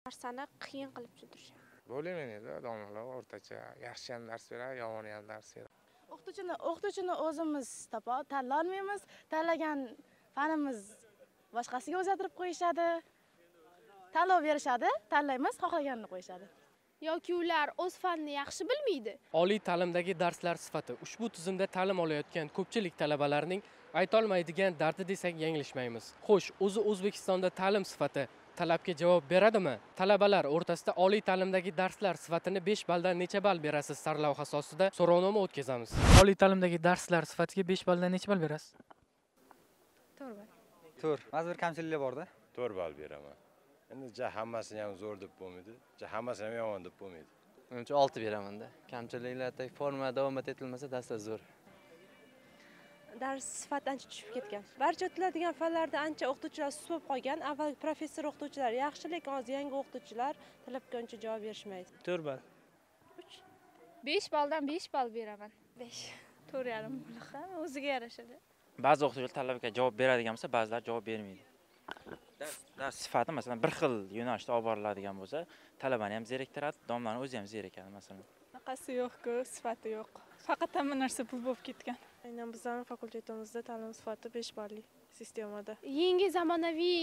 narsani qiyin qilib tushuntirishadi. Bo'lamaydi, domlalar o'rtacha, yaxshi ham dars beradi, yomoni ham dars beradi. O'qituvchini o'zimiz tanlay olmaymiz. Tanlagan fanimiz boshqasiga o'zgartirib qo'yishadi. Tanlov berishadi, tanlaymiz, xohlaganini qo'yishadi. Yoki ular o'z fanni yaxshi bilmaydi. Oliy ta'limdagi darslar sifati. Ushbu tizimda ta'lim olayotgan ko'pchilik talabalarning aytolmaydigan dardi desak yanglishmaymiz. Xo'sh, o'zi O'zbekistonda ta'lim sifati talabga javob beradimi? Talabalar o'rtasida oliy ta'limdagi darslar sifatini 5 balldan necha ball berasiz sarlavha asosida so'rovnoma o'tkazamiz. Oliy ta'limdagi darslar sifatiga 5 balldan necha ball berasiz? 4 ball. 4. Ba'zi bir kamchiliklar bor-da. 4 ball beraman. Endi hammasini ham zo'r deb bo'lmaydi, hammasini ham yomon deb bo'lmaydi. Menimcha 6 beraman-da. Kamchiliklardagi forma davom etilmasa darslar zo'r. Dars sifati ancha tushib ketgan. Barcha o'tiladigan fanlarda ancha o'qituvchilar sust bo'lib qolgan. Avval professor o'qituvchilar yaxshi, lekin hozir yangi o'qituvchilar talabga uncha javob berishmaydi. 4 ball. 3. 5 balldan 5 ball beraman. 5. 4,5 ball. O'ziga yarashadi. Ba'zi o'qituvchilar talabga javob beradigan bo'lsa, ba'zilar javob bermaydi. Dars sifati masalan bir xil yo'nalishda olib boriladigan bo'lsa, talabani ham zeriktiradi, domlani o'zi ham zerikadi masalan. Bunaqasi yo'q-ku, sifati yo'q. Faqat hamma narsa pul bo'lib ketgan. Aynan bizning fakultetimizda ta'lim sifati 5 balli sistemada. Yangi zamonaviy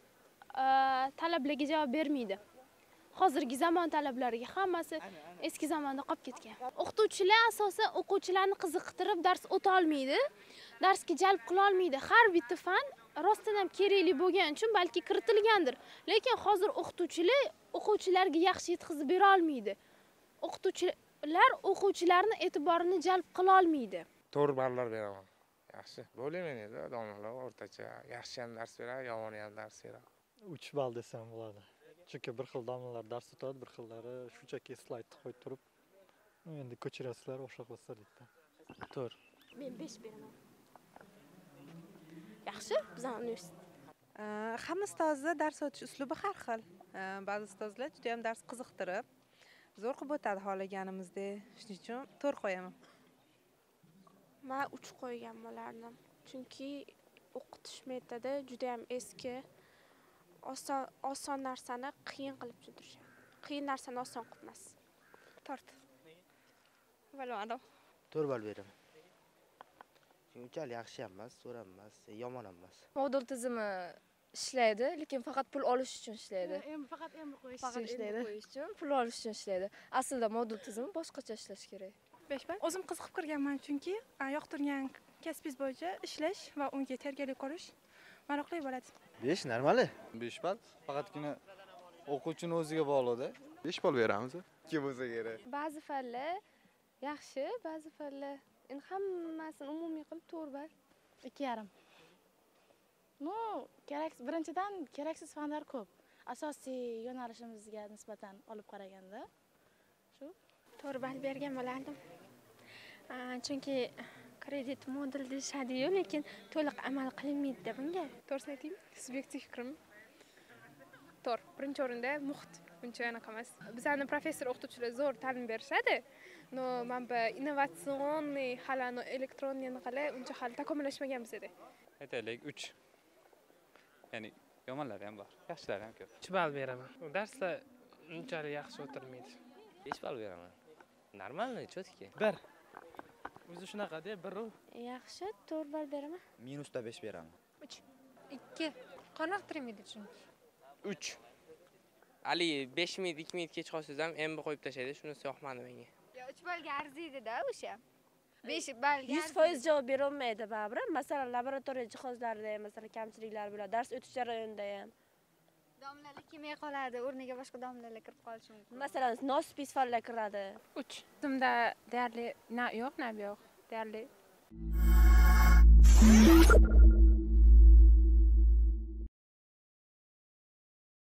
talablarga javob bermaydi. Hozirgi zamon talablariga hammasi eski zamonda qolib ketgan. O'qituvchilar asosan o'quvchilarni qiziqtirib dars o'ta olmaydi, darsga jalb qila olmaydi. Har bitta fan rostdan ham kerakli bo'lgani uchun balki kiritilgandir. Lekin hozir o'quvchilarga yaxshi yetkazib bera olmaydi. O'qituvchilar o'quvchilarning e'tiborini jalb qila olmaydi. 4 ballar beraman. Yaxshi. Bo'lamaydi, domlalar o'rtacha, yaxshi ham dars beradi, yomoni ham dars beradi. 3 ball desam bo'ladi. Chunki bir xil domlalar dars o'tadi, bir xillari shunchaki slaydni qo'yib turib, endi ko'chirasizlar o'sha qilsa deydi. 4. Men 5 beraman. Yaxshi, bizning universitet. Hamma ustozda dars o'tish uslubi har xil. Ba'zi ustozlar juda ham dars qiziqtirib, zo'r qilib o'tadi xohlaganimizdek. Shuning uchun 4 qo'yaman. Men 3 qo'ygan bo'lardim. Chunki o'qitish metodi juda ham eski. Oson narsani qiyin qilib tushuntirishadi. Qiyin narsani oson qilmas. 4. Bilmadim. 4 ball beraman. Unchalik yaxshi ham emas, zo'r ham emas, yomon ham emas. Modul tizimi ishlaydi, lekin faqat pul olish uchun ishlaydi. Faqat emri qo'yish Faqat uchun ishlaydi. qo'yish uchun, pul olish uchun ishlaydi. Aslida modul tizimi boshqacha ishlash kerak. 5 ball. O'zim qiziqib kirganman, chunki yoqtirgan kasbingiz bo'yicha ishlash va unga tayyorgarlik ko'rish maroqli bo'ladi. 5 normali. 5 ball. Faqatgina o'quvchini o'ziga bog'liqda. 5 ball beramiz. 2 bo'lsa kerak. Ba'zi fanlar yaxshi, ba'zi fanlar endi hammasini umumiy qilib 4 ball. 2,5. Birinchidan keraksiz fanlar ko'p. Asosiy yo'nalishimizga nisbatan olib qaraganda shu 4 ball bergan bo'lardim. Chunki kredit modul deyishadi-yu, lekin to'liq amal qilinmaydi bunga. To'g'risini aytaymi? Subyektiv fikrim. 4. Birinchi o'rinda muhit. Uncha anaqa emas. Bizning professor o'qituvchilar zo'r ta'lim berishadi. No, mana innovatsion, hali elektronniy anaqalar uncha hali takomillashmagan bizda. Aytaylik 3. Ya'ni yomonlari ham bor, yaxshilari ham ko'p. 3 ball beraman. Darslar unchalik yaxshi o'tirmaydi. 5 ball beraman. Normalniy, cho'tki. 1. O'zi shunaqa-da, 1. Yaxshi, 4 ball beraman. Minusda 5 beraman. 3. 2. Qoniqtirmaydi chunki. 3. Ali 5 minut, 2 minut kech qolsangiz ham emni qo'yib tashlaydi, shunisi yoqmadi menga. 3 ballga arziydi-da o'sha. 5 ballga 100% javob bera olmaydi baribir. Masalan, laboratoriya jihozlarida ham masalan kamchiliklar bo'ladi, dars o'tish jarayonida ham. Domlalar kelmay qoladi, o'rniga boshqa domlalar kirib qolishi mumkin. Masalan, nosipis fanlar kiradi. 3. Bizda deyarli yo'q, deyarli